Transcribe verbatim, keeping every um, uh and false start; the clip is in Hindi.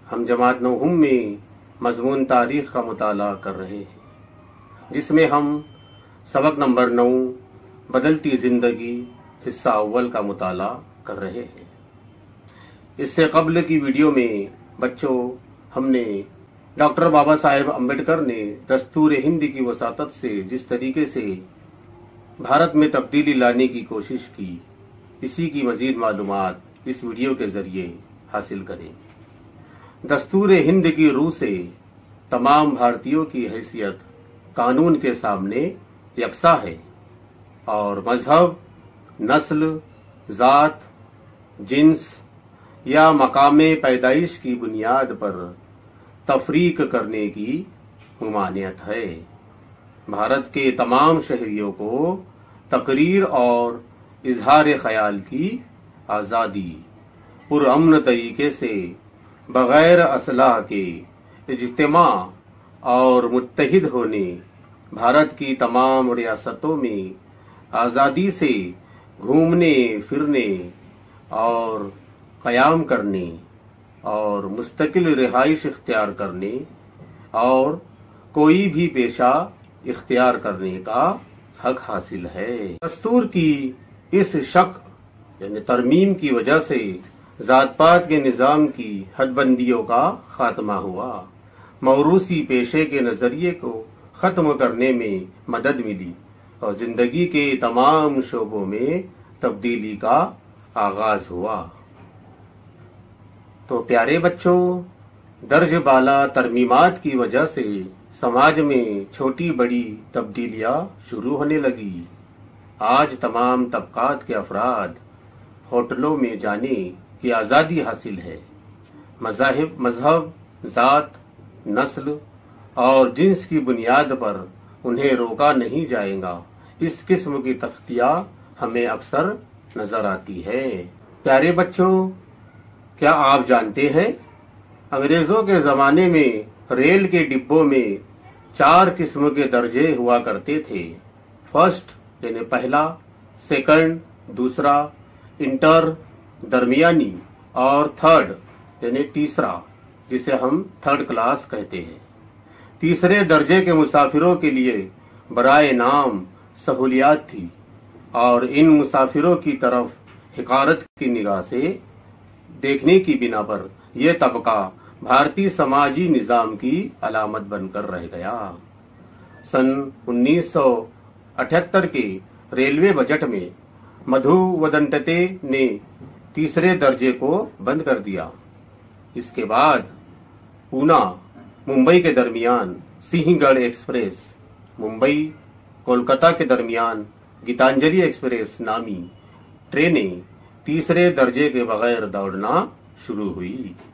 हम जमात नौहम में मजमून तारीख का मुताला कर रहे हैं, जिसमें हम सबक नंबर नौ बदलती जिंदगी हिस्सा अव्वल का मुताला कर रहे हैं। इससे कबल की वीडियो में बच्चों हमने डॉक्टर बाबा साहेब अम्बेडकर ने दस्तूर हिंद की वसातत से जिस तरीके से भारत में तब्दीली लाने की कोशिश की, इसी की मजीद मालूमात इस वीडियो के जरिए हासिल करें। दस्तूर हिंद की रूह से तमाम भारतीयों की हैसियत कानून के सामने यकसा है और मजहब, नस्ल, जात, जिन्स या मकामे पैदाइश की बुनियाद पर तफरीक करने की ममानियत है। भारत के तमाम शहरियों को तकरीर और इजहार ख्याल की आज़ादी पुरअमन तरीके से बगैर असलाह के इज्तिमा और मुत्तहिद होने, भारत की तमाम रियासतों में आज़ादी से घूमने फिरने और क़याम करने और मुस्तकिल रिहाइश इख्तियार करने और कोई भी पेशा इख्तियार करने का हक हासिल है। दस्तूर की इस शक यानी तरमीम की वजह से जात पात के निज़ाम की हदबंदियों का खात्मा हुआ, मौरूसी पेशे के नजरिए को खत्म करने में मदद मिली और जिंदगी के तमाम शोबों में तब्दीली का आगाज हुआ। तो प्यारे बच्चों, दर्ज बाला तरमीमात की वजह से समाज में छोटी बड़ी तब्दीलियां शुरू होने लगी। आज तमाम तबकात के अफराद होटलों में जाने की आज़ादी हासिल है। मज़ाहिब, मजहब, जात, नस्ल और जिन्स की बुनियाद पर उन्हें रोका नहीं जाएगा। इस किस्म की तख्तियां हमें अक्सर नजर आती है। प्यारे बच्चों, क्या आप जानते हैं अंग्रेजों के जमाने में रेल के डिब्बों में चार किस्म के दर्जे हुआ करते थे। फर्स्ट यानी पहला, सेकंड दूसरा, इंटर दरमियानी और थर्ड यानी तीसरा, जिसे हम थर्ड क्लास कहते हैं। तीसरे दर्जे के मुसाफिरों के लिए बराए नाम सहूलियात थी और इन मुसाफिरों की तरफ हिकारत की निगाह से देखने की बिना पर यह तबका भारतीय समाजी निजाम की अलामत बनकर रह गया। सन उन्नीस सौ अठहत्तर के रेलवे बजट में मधु वदंतते ने तीसरे दर्जे को बंद कर दिया। इसके बाद पूना मुंबई के दरमियान सिंहगढ़ एक्सप्रेस, मुंबई कोलकाता के दरमियान गीतांजलि एक्सप्रेस नामी ट्रेनें तीसरे दर्जे के बगैर दौड़ना शुरू हुई।